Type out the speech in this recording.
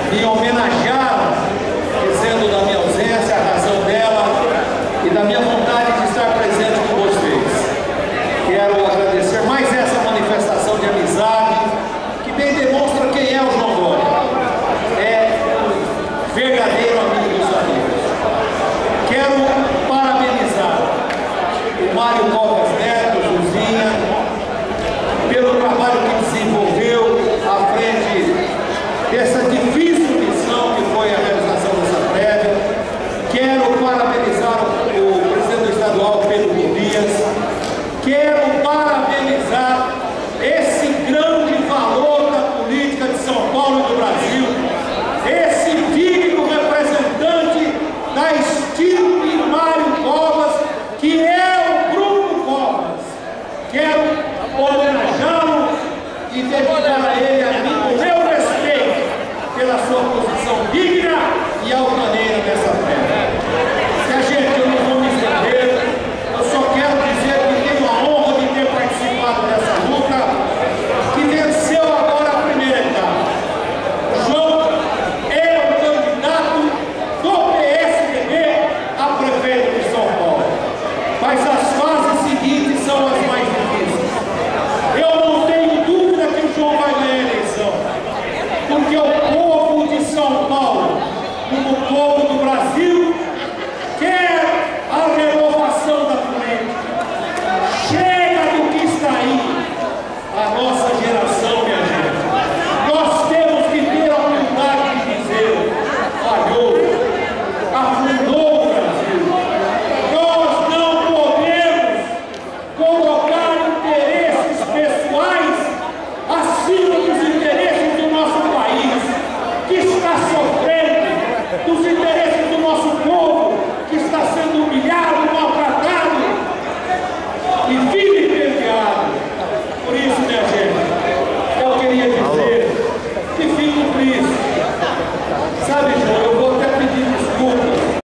me homenagearam, dizendo da minha ausência, a razão dela e da minha vontade de estar presente com vocês. Quero agradecer mais essa manifestação de amizade, que bem demonstra quem é o João Dória. É verdadeiro amigo dos amigos. Quero parabenizar o Mário Covas Neto, Juzinha, pelo trabalho que desenvolveu à frente dessa difícil missão que foi a realização dessa prévia. Quero parabenizar o presidente estadual, Pedro Dias. Quero parabenizar esse grande valor da política de São Paulo e do Brasil, esse digno representante da estirpe Mário Covas, que é o Bruno Covas. Quero homenageá-lo e dedicar a ele o meu respeito pela sua posição digna e altaneira nessa terra. Se a gente eu não vou me estender, eu só quero dizer que tenho a honra de ter participado dessa luta, que venceu agora a primeira etapa. O João é o candidato do PSDB a prefeito de São Paulo. Mas as fases seguintes são as mais difíceis. Eu não tenho dúvida que o João vai ganhar a eleição, porque o